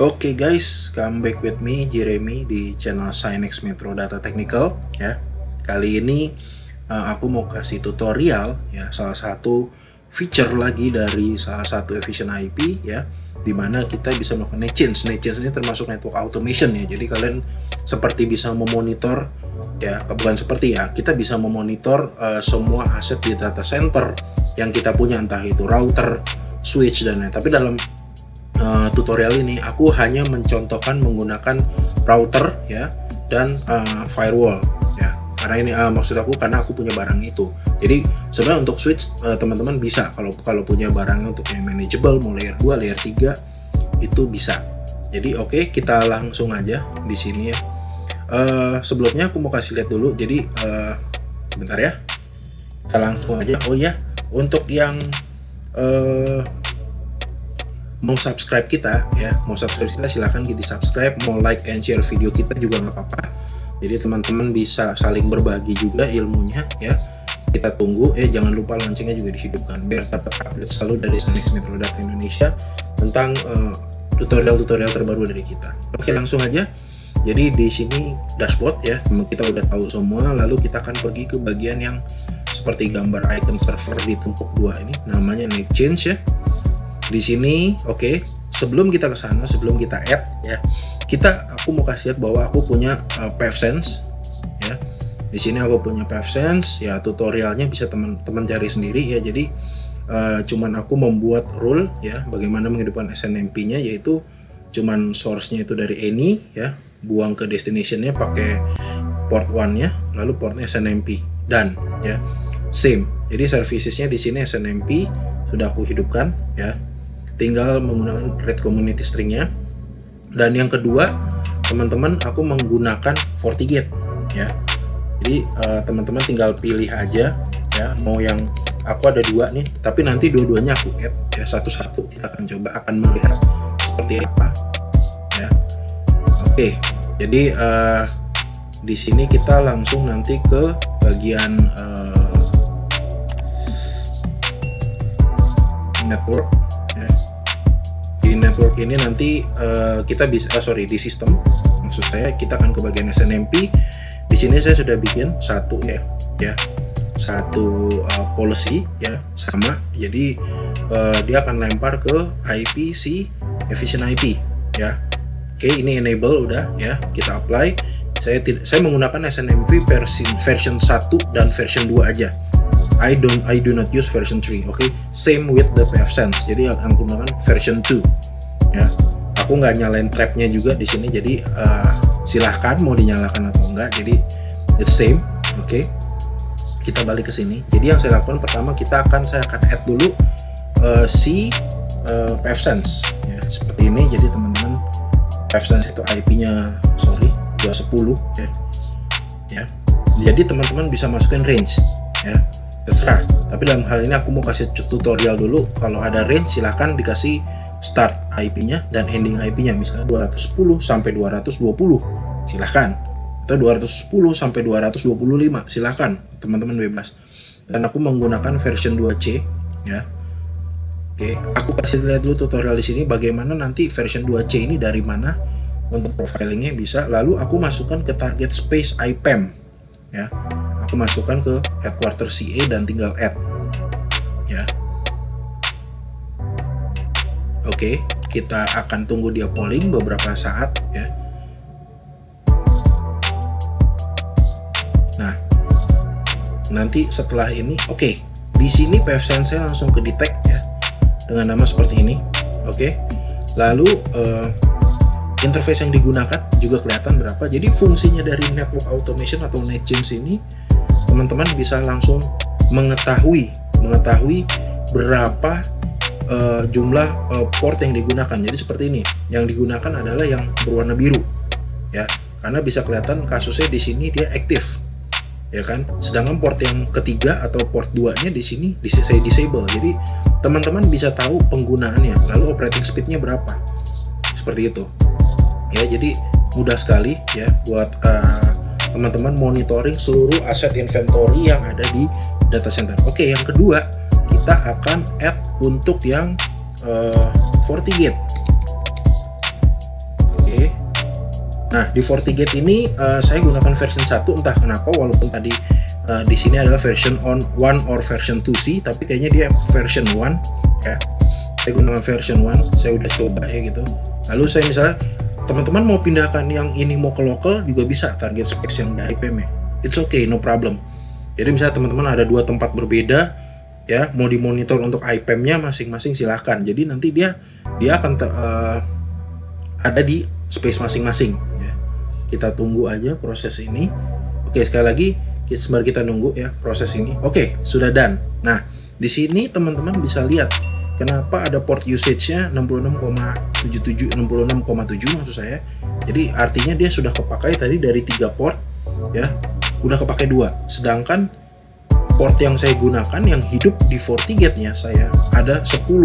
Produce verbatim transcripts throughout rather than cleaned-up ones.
Oke okay guys, come back with me Jeremy di channel Synex Metro Data Technical ya. Kali ini uh, aku mau kasih tutorial ya salah satu feature lagi dari salah satu Efficient I P ya, dimana kita bisa melakukan netchains. Netchains ini termasuk network automation ya. Jadi kalian seperti bisa memonitor ya, bukan seperti ya, kita bisa memonitor uh, semua aset di data center yang kita punya, entah itu router, switch dan lain. Tapi dalam Uh, tutorial ini aku hanya mencontohkan menggunakan router ya dan uh, firewall ya, karena ini uh, maksud aku karena aku punya barang itu. Jadi sebenarnya untuk switch uh, teman-teman bisa kalau kalau punya barangnya untuk yang manageable, mau layer dua, layer tiga itu bisa. Jadi oke okay, kita langsung aja di sini ya. Uh, sebelumnya aku mau kasih lihat dulu. Jadi uh, bentar ya, kita langsung aja. Oh ya, untuk yang uh, mau subscribe kita ya, mau subscribe kita silahkan di subscribe, mau like and share video kita juga nggak apa-apa. Jadi teman-teman bisa saling berbagi juga ilmunya ya. Kita tunggu, eh jangan lupa loncengnya juga dihidupkan biar dapat update selalu dari Synex Metro Data Indonesia tentang tutorial-tutorial uh, terbaru dari kita. Oke, langsung aja. Jadi di sini dashboard ya, kita udah tahu semua. Lalu kita akan pergi ke bagian yang seperti gambar icon server ditumpuk dua ini, namanya netchains ya. Di sini, oke, okay, sebelum kita ke sana, sebelum kita add ya, kita aku mau kasih lihat bahwa aku punya uh, PavSense ya. Di sini aku punya PavSense ya, tutorialnya bisa teman-teman cari sendiri ya. Jadi uh, cuman aku membuat rule ya, bagaimana menghidupkan S N M P-nya, yaitu cuman source-nya itu dari any ya, buang ke destination-nya pakai port one-nya, lalu portnya S N M P dan ya, same. Jadi services-nya di sini S N M P sudah aku hidupkan ya. Tinggal menggunakan red community string-nya. Dan yang kedua, teman-teman, aku menggunakan FortiGate ya. Jadi teman-teman uh, tinggal pilih aja ya, mau yang aku ada dua nih, tapi nanti dua-duanya aku add ya, satu-satu. Kita akan coba akan melihat seperti apa ya. Oke, jadi uh, di sini kita langsung nanti ke bagian uh, network. Di network ini nanti uh, kita bisa, uh, sorry di sistem, maksud saya kita akan ke bagian S N M P. Di sini saya sudah bikin satu ya, ya satu uh, policy ya sama. Jadi uh, dia akan lempar ke I P si Efficient I P ya. Oke, ini enable udah ya, kita apply. Saya tidak, saya menggunakan S N M P versi version satu dan version dua aja. I don't I do not use version three. Oke, okay? Same with the PavSense. Jadi aku menggunakan version two. Ya, aku nggak nyalain trapnya juga di sini. Jadi uh, silahkan mau dinyalakan atau enggak. Jadi it's same. Oke, okay? Kita balik ke sini. Jadi yang saya lakukan pertama, kita akan saya akan add dulu uh, si uh, PavSense. Ya, seperti ini. Jadi teman-teman, PavSense itu I P-nya sorry dua sepuluh ya. Ya. Jadi teman-teman bisa masukin range ya. Terserah, tapi dalam hal ini aku mau kasih tutorial dulu. Kalau ada range silahkan dikasih start I P-nya dan ending I P-nya, misalnya dua ratus sepuluh sampai dua ratus dua puluh silahkan, atau dua ratus sepuluh sampai dua ratus dua puluh lima silahkan, teman-teman bebas. Dan aku menggunakan version dua C ya. Oke, aku kasih lihat dulu tutorial di sini bagaimana nanti version dua C ini dari mana untuk profilingnya bisa. Lalu aku masukkan ke target space I P A M ya. Aku masukkan ke headquarter C A dan tinggal add ya. Oke, kita akan tunggu dia polling beberapa saat ya. Nah, nanti setelah ini oke, di sini PavSense saya langsung ke detect ya dengan nama seperti ini. Oke, lalu uh, interface yang digunakan juga kelihatan berapa. Jadi fungsinya dari network automation atau netchains ini, teman-teman bisa langsung mengetahui mengetahui berapa uh, jumlah uh, port yang digunakan. Jadi seperti ini, yang digunakan adalah yang berwarna biru ya, karena bisa kelihatan kasusnya di sini dia aktif ya kan. Sedangkan port yang ketiga atau port dua nya di sini saya disable. Jadi teman-teman bisa tahu penggunaannya, lalu operating speednya berapa, seperti itu ya. Jadi mudah sekali ya buat uh, teman-teman monitoring seluruh aset inventory yang ada di data center. Oke, yang kedua kita akan add untuk yang uh, FortiGate. Nah, di FortiGate ini uh, saya gunakan version satu, entah kenapa, walaupun tadi uh, di sini adalah version on one or version two C, tapi kayaknya dia version one ya. Saya gunakan version one, saya udah coba ya gitu. Lalu saya misalnya teman-teman mau pindahkan yang ini mau ke local juga bisa, target specs yang dari I P M ya. It's okay, no problem. Jadi misalnya teman-teman ada dua tempat berbeda ya, mau dimonitor untuk I P M-nya masing-masing silahkan. Jadi nanti dia dia akan uh, ada di space masing-masing ya. Kita tunggu aja proses ini. Oke, sekali lagi sembari kita nunggu ya proses ini. Oke, sudah done. Nah, di sini teman-teman bisa lihat kenapa ada port usage-nya enam puluh enam koma tujuh tujuh, enam puluh enam koma tujuh maksud saya. Jadi artinya dia sudah kepakai tadi dari tiga port ya, udah kepakai dua. Sedangkan port yang saya gunakan yang hidup di FortiGate-nya saya ada sepuluh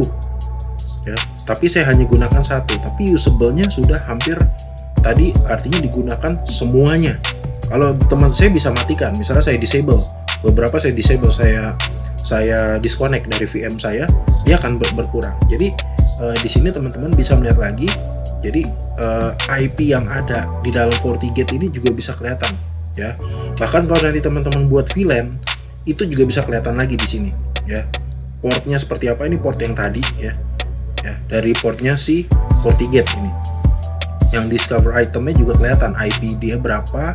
ya, tapi saya hanya gunakan satu, tapi usable-nya sudah hampir tadi, artinya digunakan semuanya. Kalau teman saya bisa matikan, misalnya saya disable, beberapa saya disable, saya saya disconnect dari V M saya, dia akan ber berkurang. Jadi uh, di sini teman-teman bisa melihat lagi, jadi uh, I P yang ada di dalam FortiGate ini juga bisa kelihatan ya. Bahkan kalau nanti teman-teman buat V LAN itu juga bisa kelihatan lagi di sini ya. Portnya seperti apa, ini port yang tadi ya. Ya, dari portnya si FortiGate ini. Yang discover itemnya juga kelihatan, I P dia berapa,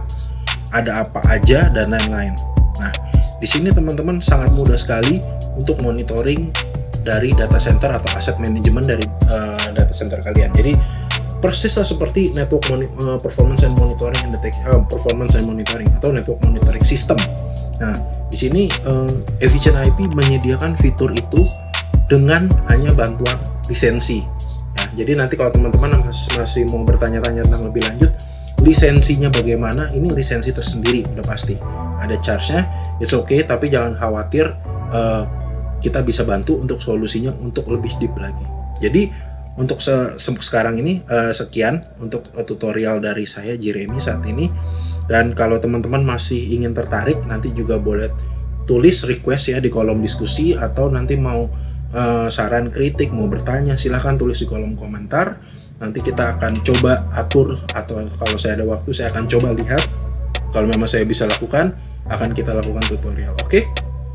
ada apa aja dan lain-lain. Nah, di sini teman-teman sangat mudah sekali untuk monitoring dari data center atau aset manajemen dari uh, data center kalian. Jadi persis seperti network uh, performance and monitoring and detect, uh, performance and monitoring atau network monitoring system. Nah, di sini uh, Efficient I P menyediakan fitur itu dengan hanya bantuan lisensi. Ya, jadi nanti kalau teman-teman masih mau bertanya-tanya tentang lebih lanjut, lisensinya bagaimana? Ini lisensi tersendiri, udah pasti ada charge-nya. It's okay, tapi jangan khawatir, uh, kita bisa bantu untuk solusinya untuk lebih deep lagi. Jadi untuk se se sekarang ini uh, sekian untuk uh, tutorial dari saya Jeremy saat ini. Dan kalau teman-teman masih ingin tertarik, nanti juga boleh tulis request ya di kolom diskusi, atau nanti mau uh, saran, kritik, mau bertanya, silahkan tulis di kolom komentar. Nanti kita akan coba atur, atau kalau saya ada waktu saya akan coba lihat, kalau memang saya bisa lakukan, akan kita lakukan tutorial. Oke,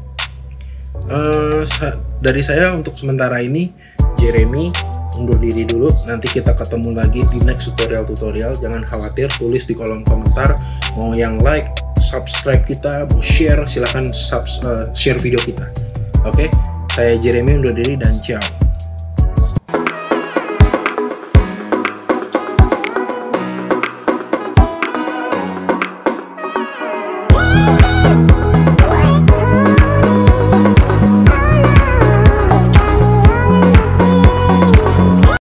okay? uh, dari saya untuk sementara ini Jeremy undur diri dulu. Nanti kita ketemu lagi di next tutorial-tutorial. Jangan khawatir, tulis di kolom komentar mau yang like, subscribe kita, mau share, silahkan subs, uh, share video kita. Oke, okay? Saya Jeremy undur diri dan ciao.